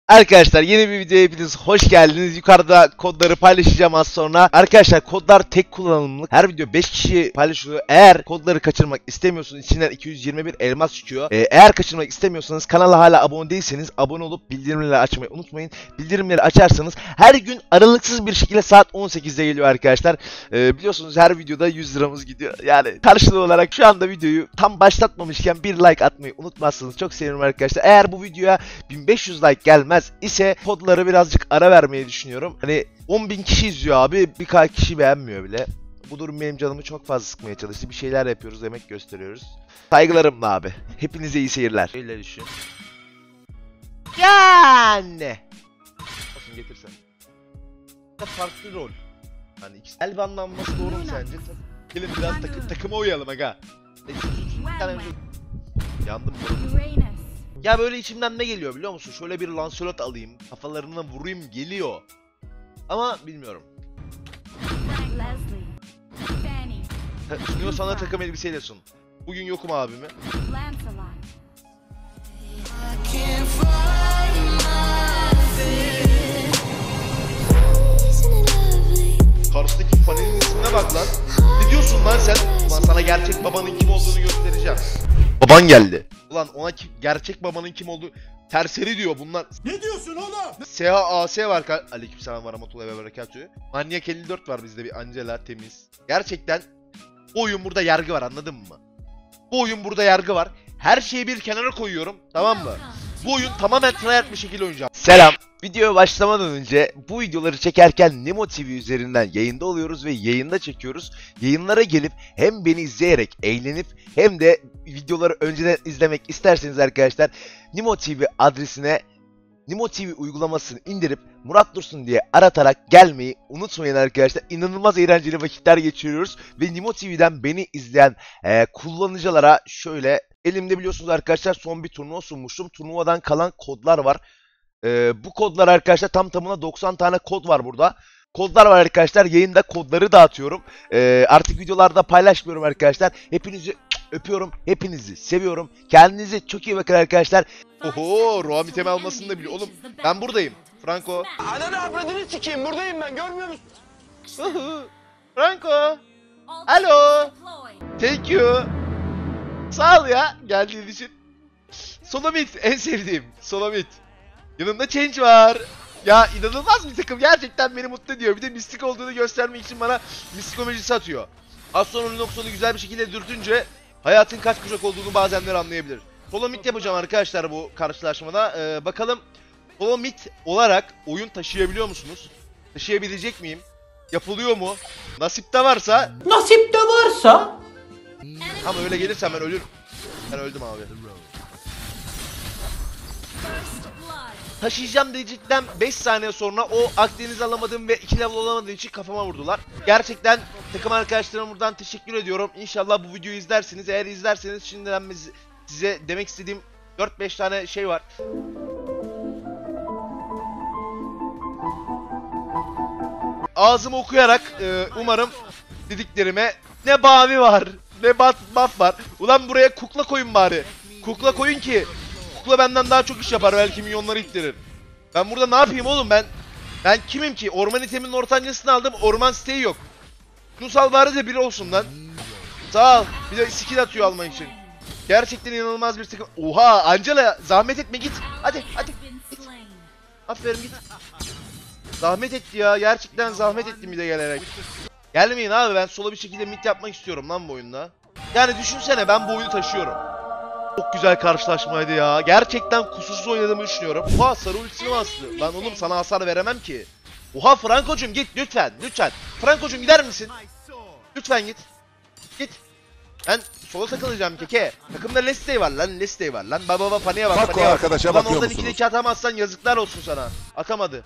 Arkadaşlar yeni bir videoya hepiniz hoş geldiniz. Yukarıda kodları paylaşacağım az sonra. Arkadaşlar kodlar tek kullanımlık. Her video 5 kişi paylaşılıyor. Eğer kodları kaçırmak istemiyorsanız içinden 221 elmas çıkıyor. Eğer kaçırmak istemiyorsanız kanala hala abone değilseniz abone olup bildirimleri açmayı unutmayın. Bildirimleri açarsanız her gün aralıksız bir şekilde saat 18'de geliyor arkadaşlar. Biliyorsunuz her videoda 100 liramız gidiyor. Yani karşılığı olarak şu anda videoyu tam başlatmamışken bir like atmayı unutmazsınız. Çok sevinirim arkadaşlar. Eğer bu videoya 1500 like gelmez ise kodları birazcık ara vermeyi düşünüyorum. Hani 10.000 kişi izliyor abi, birkaç kişi beğenmiyor bile. Bu durum benim canımı çok fazla sıkmaya çalıştı. Bir şeyler yapıyoruz, emek gösteriyoruz. Saygılarımla abi. Hepinize iyi seyirler. Öyle düşün. Yani. Olsun getirsen. Farklı rol. Hani ikisi. El banlanması doğru mu sence? Gelin biraz takıma uyalım aga. Yandım. Ya böyle içimden ne geliyor biliyor musun? Şöyle bir Lancelot alayım, kafalarına vurayım geliyor. Ama bilmiyorum. Sunuyor sana takım elbiseyle sun. Bugün yokum abimi. Karşıdaki panelin ismine bak lan. Ne diyorsun lan sen? Ulan sana gerçek babanın kim olduğunu göstereceğim. Baban geldi. Ulan ona gerçek babanın kim olduğu terseri diyor bunlar. Ne diyorsun oğlum? SHAS var. Aleykümselam ve rahmetullahi ve berekatühü. Manyak 54 var bizde, bir Angela temiz. Gerçekten bu oyun burada yargı var, anladın mı? Bu oyun burada yargı var. Her şeyi bir kenara koyuyorum, tamam mı? Bu oyun tamamen tryhard bir şekilde oynayacağım. Selam. Videoya başlamadan önce bu videoları çekerken Nimo TV üzerinden yayında oluyoruz ve yayında çekiyoruz. Yayınlara gelip hem beni izleyerek eğlenip hem de videoları önceden izlemek isterseniz arkadaşlar Nimo TV adresine Nimo TV uygulamasını indirip Murat Dursun diye aratarak gelmeyi unutmayın arkadaşlar. İnanılmaz eğlenceli vakitler geçiriyoruz ve Nimo TV'den beni izleyen kullanıcılara şöyle elimde biliyorsunuz arkadaşlar son bir turnuva sunmuştum. Turnuvadan kalan kodlar var. Bu kodlar arkadaşlar tam tamına 90 tane kod var burada. Kodlar var arkadaşlar, yayında kodları dağıtıyorum. Artık videolarda paylaşmıyorum arkadaşlar. Hepinizi öpüyorum, hepinizi seviyorum. Kendinize çok iyi bakın arkadaşlar. Oho, Roam itemi almasını da biliyor. Oğlum ben buradayım. Franco. Ananı avradını sikeyim, buradayım ben, görmüyor musun? Franco. Alo. Thank you. Sağ ol ya geldiğin için. Solomit en sevdiğim. Solomit. Yanımda Change var. Ya inanılmaz bir takım, gerçekten beni mutlu ediyor. Bir de mistik olduğunu göstermek için bana mistik atıyor. Az sonra Lunox'unu güzel bir şekilde dürtünce hayatın kaç kuşak olduğunu bazenler anlayabilir. Solomit yapacağım arkadaşlar bu karşılaşmada. Bakalım Solomit olarak oyun taşıyabiliyor musunuz? Taşıyabilecek miyim? Yapılıyor mu? Nasipte varsa. Nasipte varsa. Ama öyle gelirse ben ölürüm. Ben öldüm abi. Taşıyacağım dedikten 5 saniye sonra o Akdeniz alamadığım ve 2 level olamadığım için kafama vurdular. Gerçekten takım arkadaşlarıma buradan teşekkür ediyorum. İnşallah bu videoyu izlersiniz. Eğer izlerseniz şimdiden size demek istediğim 4-5 tane şey var. Ağzımı okuyarak umarım dediklerime ne bavi var ne buff var. Ulan buraya kukla koyun bari. Kukla koyun ki kukla benden daha çok iş yapar, belki milyonları ittirir. Ben burada ne yapayım oğlum, ben kimim ki? Orman iteminin ortancasını aldım, orman siteyi yok. Nusal bari de biri olsun lan. Sağ ol. Bir de skill atıyor almak için. Gerçekten inanılmaz bir takım. Oha Angela, zahmet etme git. Hadi git. Aferin git. Zahmet etti ya, gerçekten zahmet ettim bir de gelerek. Gelmeyin abi, ben solo bir şekilde mid yapmak istiyorum lan bu oyunda. Yani düşünsene, ben bu oyunu taşıyorum. Çok güzel karşılaşmaydı ya. Gerçekten kusursuz oynadığımı düşünüyorum. Oha sarı ultisini bastı. Lan oğlum sana hasar veremem ki. Oha Franco'cum git lütfen. Franco'cum gider misin? Lütfen git. Git. Ben sola takılacağım keke. Takımda Lestey var lan. Baba paniğe bak. Fakko arkadaşa bakıyor oradan musunuz? 2'deki atamazsan yazıklar olsun sana. Atamadı.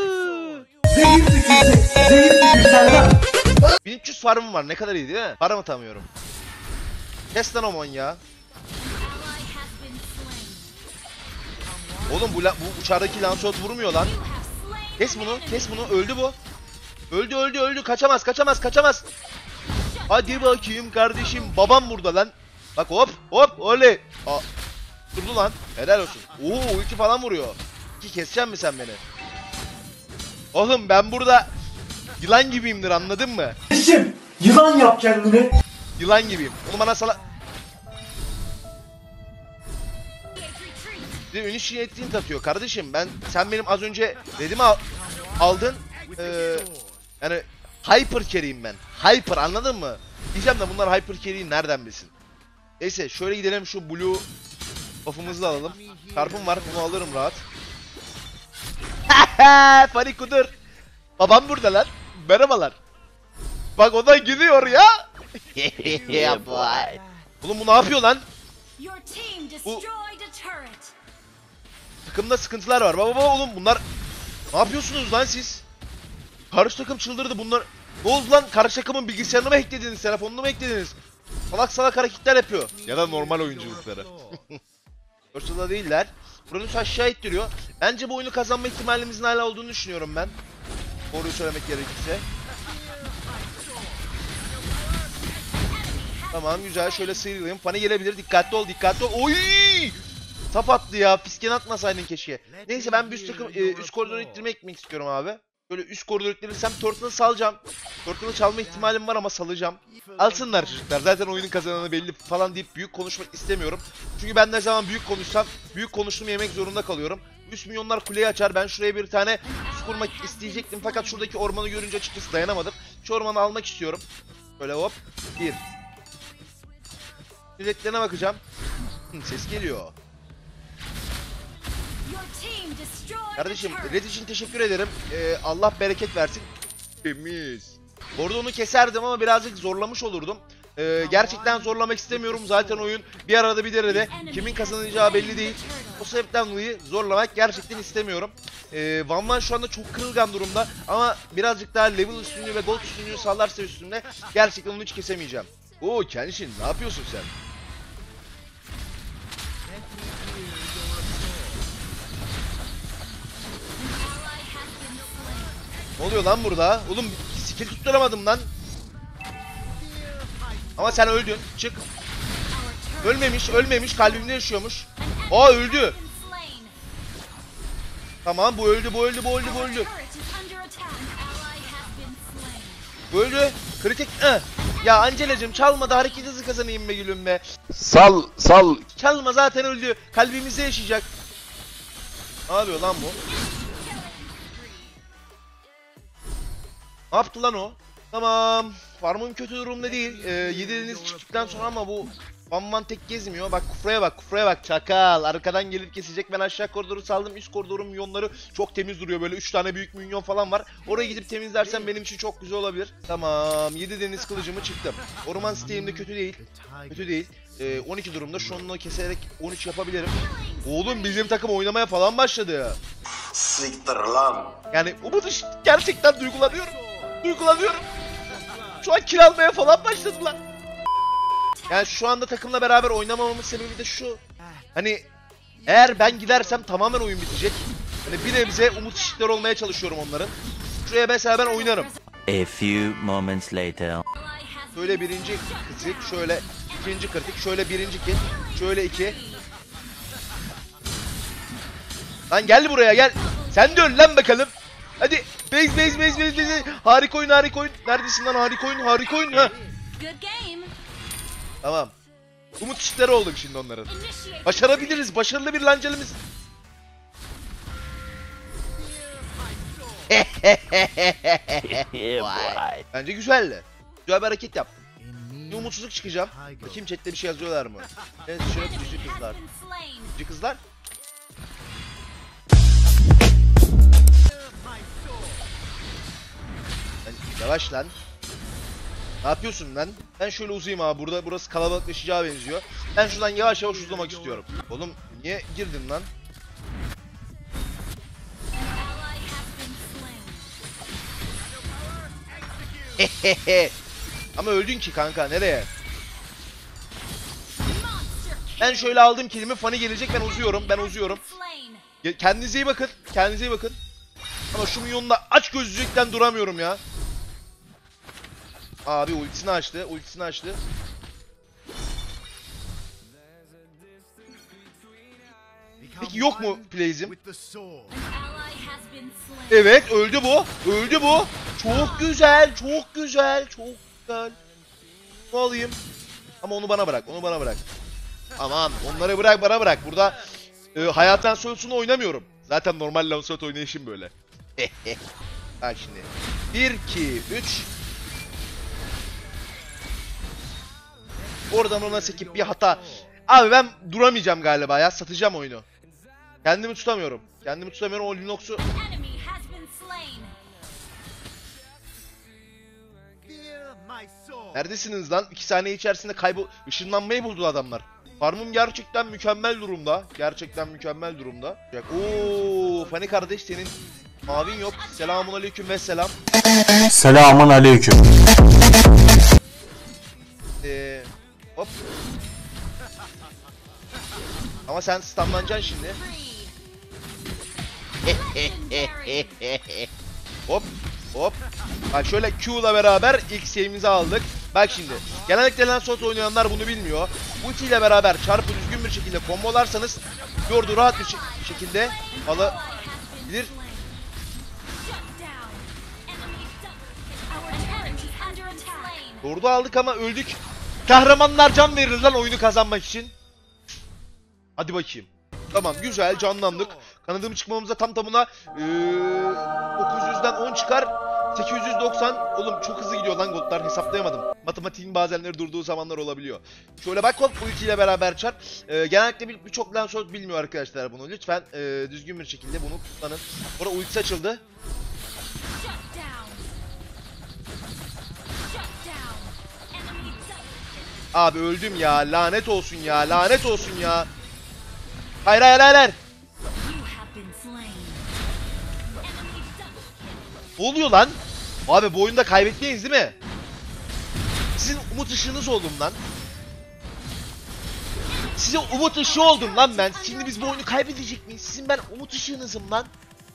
1300 farmım var, ne kadar iyi değil mi? Farm atamıyorum. Kes lan omon ya. Oğlum bu uçardaki Lancelot vurmuyor lan. Kes bunu. Öldü bu. Öldü. Kaçamaz. Hadi bakayım kardeşim. Babam burada lan. Bak hop oley. Durdu lan. Helal olsun. Oo ulti falan vuruyor. Ki keseceksin mi sen beni? Oğlum ben burada yılan gibiyimdir, anladın mı? Eşim, yılan yap kendini. Yılan gibiyim. Oğlum bana bir de initiating atıyor kardeşim. Sen benim az önce redimi aldın. Yani hyper carry'im ben. Hyper, anladın mı? Diyeceğim de bunlar hyper carry'i nereden bilsin? Neyse şöyle gidelim, şu blue buff'ımızı da alalım. Karpım var, bunu alırım rahat. Funny kudur. Babam burada lan. Merhabalar. Bak o da gidiyor ya. Yeah boy. Oğlum bu ne yapıyor lan? Bu takımda sıkıntılar var. Baba oğlum bunlar ne yapıyorsunuz lan siz? Karşı takım çıldırdı bunlar. Ne oldu lan? Karşı takımın bilgisayarını mı hacklediniz? Telefonunu mu hacklediniz? Salak salak hareketler yapıyor. Ya da normal oyunculukları. Ortada değiller. Kronos aşağı ittiriyor. Bence bu oyunu kazanma ihtimalimizin hala olduğunu düşünüyorum ben. Doğruyu söylemek gerekirse. Tamam güzel, şöyle sıyrılayım. Fanny gelebilir, dikkatli ol, dikkatli ol. Oy! Tap attı ya, fisken atmasaydın keşke. Neyse ben bir üst koridoru ittirmeye gitmek istiyorum abi. Böyle üst koridoru ittirirsem Turtle'ı salacağım. Turtle'ı çalma ihtimalim var ama salacağım. Alsınlar çocuklar, zaten oyunun kazananı belli falan deyip büyük konuşmak istemiyorum. Çünkü ben ne zaman büyük konuşsam büyük konuştuğumu yemek zorunda kalıyorum. Üst milyonlar kuleyi açar, ben şuraya bir tane su kurmak isteyecektim fakat şuradaki ormanı görünce açıkçası dayanamadım. Şu ormanı almak istiyorum. Böyle hop, bir. Milletlerine bakacağım. Ses geliyor. Kardeşim Red için teşekkür ederim. Allah bereket versin. Temiz. Orada onu keserdim ama birazcık zorlamış olurdum. Gerçekten zorlamak istemiyorum. Zaten oyun bir arada bir derede. Kimin kazanacağı belli değil. O sebepten dolayı zorlamak gerçekten istemiyorum. Van Van şu anda çok kırılgan durumda. Ama birazcık daha level üstünlüğü ve gold üstünlüğü sağlarsa üstünde gerçekten onu hiç kesemeyeceğim. Oo Kenshin, ne yapıyorsun sen? Ne oluyor lan burada? Oğlum skill tutturamadım lan. Ama sen öldün. Çık. Ölmemiş. Kalbimde yaşıyormuş. Aa öldü. Tamam bu öldü. Bu öldü. Kritik. Ya Angela'cım çalma da hareket hızı kazanayım be gülüm be. Sal. Çalma, zaten öldü. Kalbimizde yaşayacak. Ne yapıyor lan bu? Ne yaptı lan o? Tamam. Farmım kötü durumda değil. 7 deniz çıktıktan sonra ama bu Van Van tek gezmiyor. Bak kufraya bak. Çakal. Arkadan gelip kesecek. Ben aşağı koridoru saldım. Üst koridorun minyonları çok temiz duruyor. Böyle 3 tane büyük minyon falan var. Oraya gidip temizlersem benim için çok güzel olabilir. Tamam. 7 deniz kılıcımı çıktım. Orman siteğimde kötü değil. 12 durumda. Şu onunla keserek 13 yapabilirim. Oğlum bizim takım oynamaya falan başladı. Siktir lan. Yani Umut gerçekten duygulanıyorum. Şu an kill almaya falan başladılar. Yani şu anda takımla beraber oynamamamın sebebi de şu. Hani eğer ben gidersem tamamen oyun bitecek. Hani bir nebze umut ışıklar olmaya çalışıyorum onların. Şuraya mesela ben oynarım. A few moments later. Şöyle birinci kritik, şöyle ikinci kritik, şöyle birinci kill, şöyle 2. Lan gel buraya gel. Sen de öl lan bakalım. Hadi base. Harika oyun. Neredesin lan harika oyun ha. Tamam. Umut ışıkları olduk şimdi onların. Başarabiliriz. Başarılı bir lancelimiz. Bence güzeldi. Güzel bir hareket yaptım. Bir umutsuzluk çıkacağım. Bakayım chatte bir şey yazıyorlar mı? Evet şöyle cici kızlar. Cici kızlar. Yavaş lan. Ne yapıyorsun lan? Ben şöyle uzayayım abi. Burası kalabalıklaşacağı benziyor. Ben şuradan yavaş uzamak istiyorum. Oğlum niye girdin lan? Ama öldün ki kanka, nereye? Ben şöyle aldım kilimi, Fanny gelecek, ben uzuyorum. Kendinize iyi bakın. Ama şu minyonla aç gözlükten duramıyorum ya. Abi ultisini açtı. Peki yok mu Plays'im? With the sword. An ally has been slain. Evet, öldü bu. Öldü bu. Çok güzel, çok güzel, çok güzel. Bunu alayım. Ama onu bana bırak, onu bana bırak. Aman, onları bırak, bana bırak. Burada hayat Lancelot'unu oynamıyorum. Zaten normal Lancelot oynayışım böyle. Bak şimdi. 1, 2, 3. Oradan ona sekip bir hata. Abi ben duramayacağım galiba ya. Satacağım oyunu. Kendimi tutamıyorum. Kendimi tutamıyorum. O Linux'u... Enemy has been slain. Fear my sword. Neredesiniz lan? 2 saniye içerisinde ışınlanmayı buldu adamlar. Farmım gerçekten mükemmel durumda. Gerçekten mükemmel durumda. Oo, Fani kardeş senin mavin yok. Selamun aleyküm ve selam. Selamun aleyküm. Hop. Ama sen stunlanacaksın şimdi. Hop. Hop. Bak şöyle Q'la beraber ilk save'imizi aldık. Bak şimdi. Genellikle Lancelot oynayanlar bunu bilmiyor. Ulti ile beraber çarpı düzgün bir şekilde kombolarsanız Lord'u rahat bir şekilde alabilir. Lord'u aldık ama öldük. Kahramanlar can verir lan oyunu kazanmak için. Hadi bakayım. Tamam güzel canlandık. Kanadımı çıkmamıza tam tamına 900'den 10 çıkar. 890. Oğlum çok hızlı gidiyor lan goldlar, hesaplayamadım. Matematiğin bazenleri durduğu zamanlar olabiliyor. Şöyle bak hop ultiyle beraber çarp. Genellikle birçok Lancelot bilmiyor arkadaşlar bunu. Lütfen düzgün bir şekilde bunu kullanın. Orada ultisi açıldı. Abi öldüm ya, lanet olsun ya, lanet olsun ya. Hayır hayır hayır hayır. Ne oluyor lan? Abi bu oyunda kaybetmeyiz değil mi? Sizin umut ışığınız oldum lan. Size umut ışığı oldum lan ben. Şimdi biz bu oyunu kaybedecek miyiz? Sizin ben umut ışığınızım lan.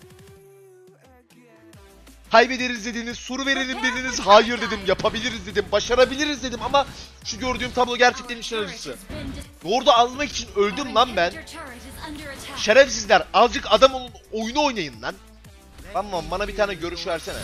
Kaybederiz dediniz, soru verelim dediniz, hayır dedim, yapabiliriz dedim, başarabiliriz dedim ama şu gördüğüm tablo gerçekten işin acısı. Orada almak için öldüm lan ben. Şerefsizler, azıcık adam olun, oyunu oynayın lan. Tamam, bana bir tane görüş versene.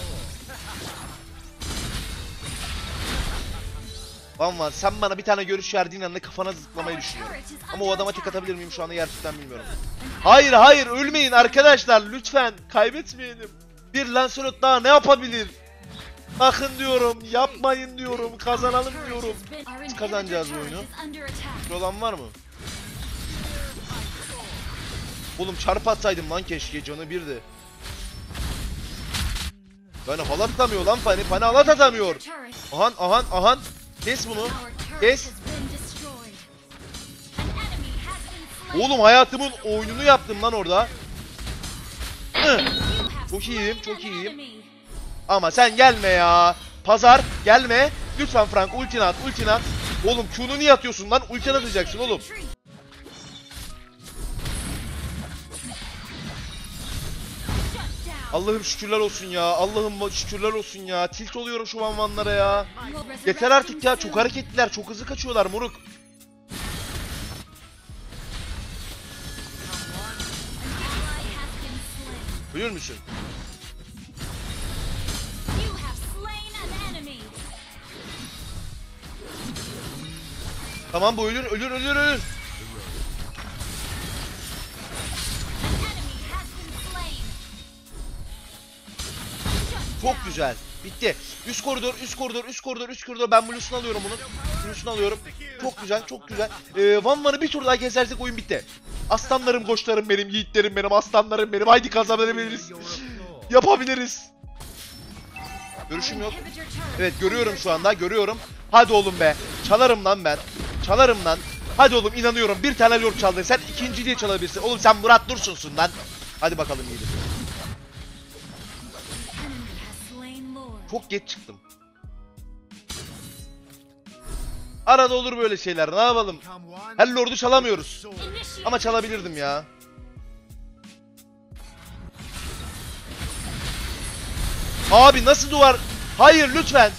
Tamam, sen bana bir tane görüş verdiğin anda kafana zıplamayı düşünüyorum. Ama o adama tek atabilir miyim şu anda gerçekten bilmiyorum. Hayır hayır, ölmeyin arkadaşlar, lütfen kaybetmeyelim. Bir Lancelot daha ne yapabilir? Bakın diyorum, yapmayın diyorum, kazanalım diyorum. Biz kazanacağız bu oyunu. Bir olan var mı? Oğlum çarp atsaydım lan keşke, canı birdi. Yani halat atamıyor lan Fani, Fani halat atamıyor. Ahan ahan ahan. Kes bunu. Kes. Oğlum hayatımın oyununu yaptım lan orada. Çok iyiyim, çok iyiyim. Ama sen gelme ya. Pazar, gelme. Lütfen Frank, ultini at, ultini at. Oğlum Q'nu niye atıyorsun lan? Ultini atacaksın oğlum. Allah'ım şükürler olsun ya. Allah'ım şükürler olsun ya. Tilt oluyorum şu vanvanlara ya. Yeter artık ya. Çok hareketliler, çok hızlı kaçıyorlar moruk. Biliyor musun? Tamam bu ölür, ölür, ölür, ölür. Çok güzel. Bitti. Üst koridor, üst koridor, üst koridor, üst koridor. Ben Blue'sunu alıyorum bunun. Blue'sunu alıyorum. Çok güzel, çok güzel. Van Van'ı bir tur daha kesersek oyun bitti. Aslanlarım, koçlarım benim, yiğitlerim benim, aslanlarım benim. Haydi kazanabiliriz. Yapabiliriz. Görüşüm yok. Evet görüyorum şu anda, görüyorum. Hadi oğlum be. Çalarım lan ben. Çalarım lan. Hadi oğlum inanıyorum. Bir tane lord çaldın. Sen ikinci diye çalabilirsin. Oğlum sen Murat Dursun'sun lan. Hadi bakalım yiğidim. Çok geç çıktım. Arada olur böyle şeyler. Ne yapalım? Her lord'u çalamıyoruz. Ama çalabilirdim ya. Abi nasıl duvar? Hayır lütfen.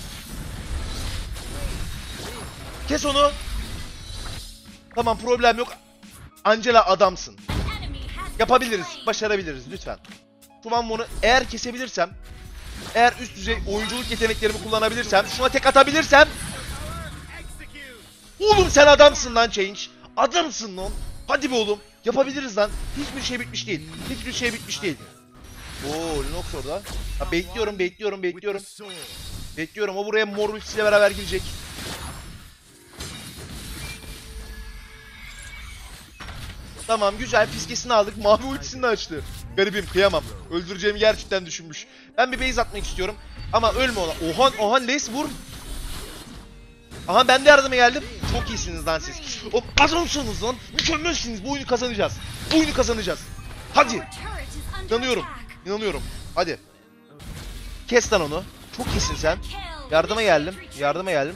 Kes onu. Tamam problem yok. Angela adamsın. Yapabiliriz, başarabiliriz lütfen. Şu Van eğer kesebilirsem, eğer üst düzey oyunculuk yeteneklerimi kullanabilirsem, şuna tek atabilirsem. Oğlum sen adamsın lan Change. Adamsın lan. Hadi be oğlum. Yapabiliriz lan. Hiçbir şey bitmiş değil. Hiçbir şey bitmiş değil. Oo, Lunox orada. Ha, bekliyorum. Bekliyorum. O buraya mor ultisiyle beraber girecek. Tamam, güzel. Fiskesini aldık. Mavi ultisini de açtı. Garibim, kıyamam. Öldüreceğimi gerçekten düşünmüş. Ben bir base atmak istiyorum. Ama ölme ona. Ohan Lace vur. Aha, ben de yardıma geldim. Çok iyisiniz lan siz. O adamsınız lan. Mükemmelsiniz. Bu oyunu kazanacağız. Hadi. İnanıyorum. Hadi. Kes lan onu. Çok iyisin sen. Yardıma geldim. Shut down.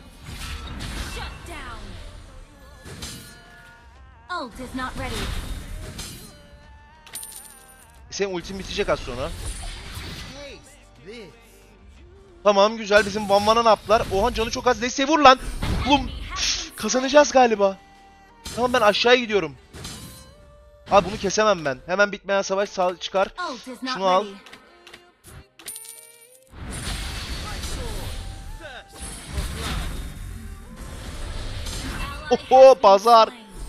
Ult is not ready. Senin ultin bitecek az sonra. Tamam, güzel. Bizim Van ne yaptılar? Ohan canı çok az. Neyse vur lan. Oğlum kazanacağız galiba. Tamam, ben aşağıya gidiyorum. Abi bunu kesemem ben. Hemen bitmeyen savaş sağ çıkar. Ult is not Şunu al. ready. Oho, pazar.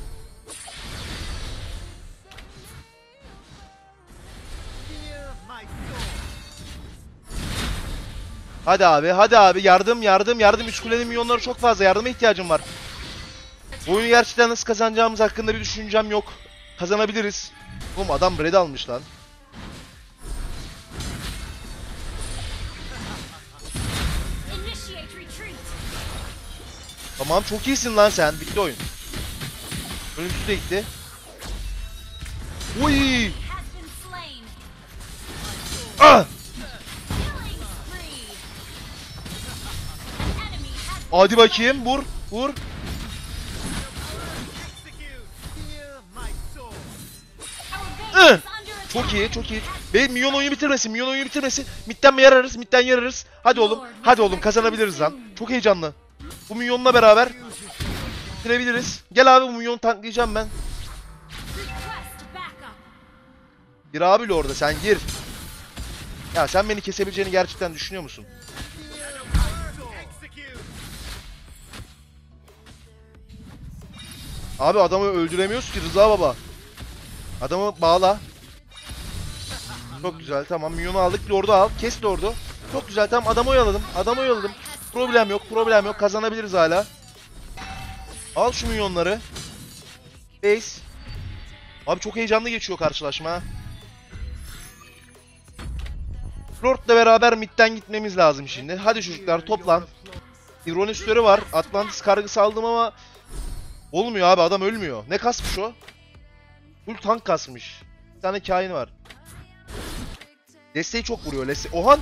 Hadi abi. Yardım. Üç kulenin milyonları çok fazla. Yardıma ihtiyacım var. Bu oyunu gerçekten nasıl kazanacağımız hakkında bir düşüncem yok. Kazanabiliriz. Oğlum adam red almış lan. Initiate retreat. Tamam, çok iyisin lan sen. Bitti oyun. Ölümsüz de gitti. Uy! Has been slain. Ah! Killing spree. Enemy has Hadi bakayım, vur. our base Ih! is under attack. Çok iyi. Ve minyon oyunu bitirmesin. Midden mi yararız? Hadi oğlum, kazanabiliriz lan. Çok heyecanlı. Bu minyonla beraber bitirebiliriz. Gel abi, bu minyonu tanklayacağım ben. Request backup. Gir abi orada, sen gir. Ya sen beni kesebileceğini gerçekten düşünüyor musun? Abi adamı öldüremiyoruz ki Rıza baba. Adamı bağla. Çok güzel, tamam, minyonu aldık. Lord'u al. Kes Lord'u. Çok güzel, tamam, adamı oyaladım. Problem yok. Kazanabiliriz hala. Al şu minyonları. Base. Abi çok heyecanlı geçiyor karşılaşma ha. Lord'la beraber midden gitmemiz lazım şimdi. Hadi çocuklar, toplan. İronisörü var. Atlantis kargısı aldım ama olmuyor abi, adam ölmüyor. Ne kasmış o? Full tank kasmış. Bir tane kain var. Desteği çok vuruyor. Ohan!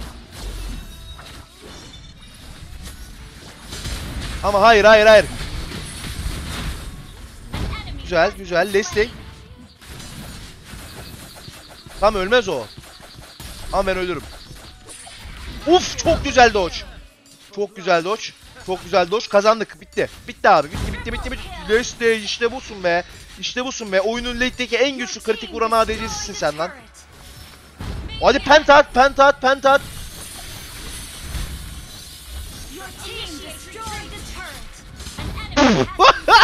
Ama hayır. Güzel. Leslie. Tam ölmez o. Ama ben ölürüm. Uf, çok güzel dodge. Kazandık. Bitti abi. Bitti. Leslie, işte busun be. Oyunun late'deki en güçlü kritik vuran ADC'sisin sen lan. Hadi penta at. Your team destroyed the turret. An enemy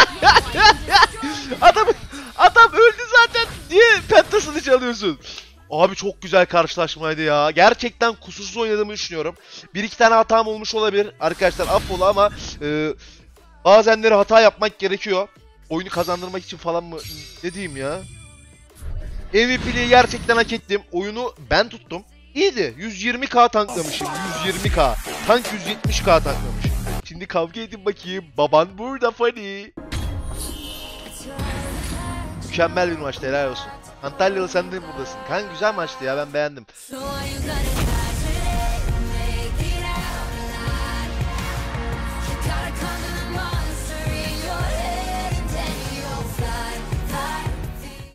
Adam öldü zaten. Niye pentasını çalıyorsun? Abi çok güzel karşılaşmaydı ya. Gerçekten kusursuz oynadığımı düşünüyorum. Bir iki tane hatam olmuş olabilir. Arkadaşlar affola ama bazenleri hata yapmak gerekiyor. Oyunu kazandırmak için falan mı? Ne diyeyim ya? MVP'liği gerçekten hak ettim. Oyunu ben tuttum. İyiydi. 120k tanklamışım. 120k. Tank 170k tanklamış. Şimdi kavga edin bakayım. Baban burada funny. Mükemmel bir maçtı, helal olsun. Antalyalı sen de buradasın. Kanka güzel maçtı ya, ben beğendim. So why you got it?